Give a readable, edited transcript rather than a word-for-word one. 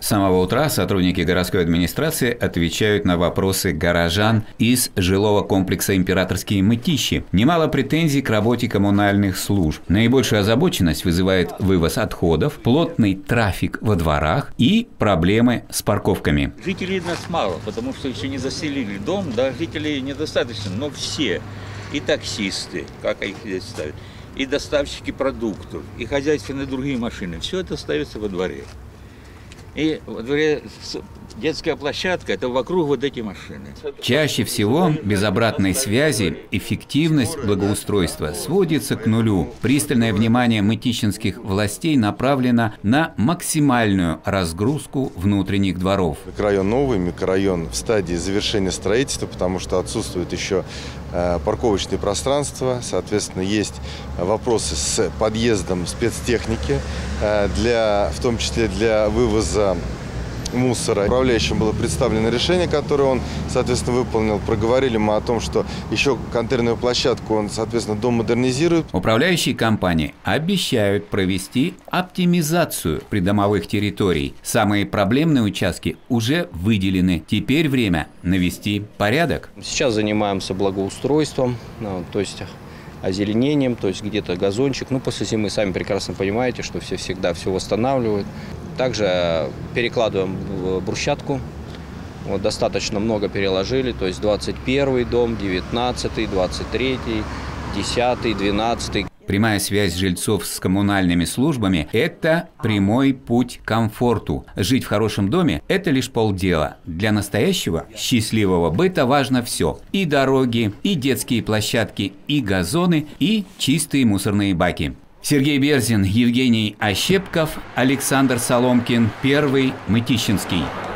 С самого утра сотрудники городской администрации отвечают на вопросы горожан из жилого комплекса «Императорские мытищи». Немало претензий к работе коммунальных служб. Наибольшую озабоченность вызывает вывоз отходов, плотный трафик во дворах и проблемы с парковками. Жителей нас мало, потому что еще не заселили дом, да, жителей недостаточно, но все, и таксисты, как их здесь ставят, и доставщики продуктов, и хозяйственные другие машины, все это ставится во дворе. И во дворе детская площадка – это вокруг вот эти машины. Чаще всего без обратной связи эффективность благоустройства сводится к нулю. Пристальное внимание мытищинских властей направлено на максимальную разгрузку внутренних дворов. Микрорайон новый, микрорайон в стадии завершения строительства, потому что отсутствует еще парковочные пространства. Соответственно, есть вопросы с подъездом спецтехники, в том числе для вывоза мусора. Управляющим было представлено решение, которое он, соответственно, выполнил. Проговорили мы о том, что еще контейнерную площадку он, соответственно, домодернизирует. Управляющие компании обещают провести оптимизацию придомовых территорий. Самые проблемные участки уже выделены. Теперь время навести порядок. Сейчас занимаемся благоустройством, то есть озеленением, то есть где-то газончик. После зимы, сами прекрасно понимаете, что все всегда все восстанавливают. Также перекладываем брусчатку. Достаточно много переложили, то есть 21-й дом, 19-й, 23-й, 10-й, 12-й. Прямая связь жильцов с коммунальными службами – это прямой путь к комфорту. Жить в хорошем доме – это лишь полдела. Для настоящего счастливого быта важно все. И дороги, и детские площадки, и газоны, и чистые мусорные баки. Сергей Берзин, Евгений Ощепков, Александр Соломкин, Первый Мытищинский.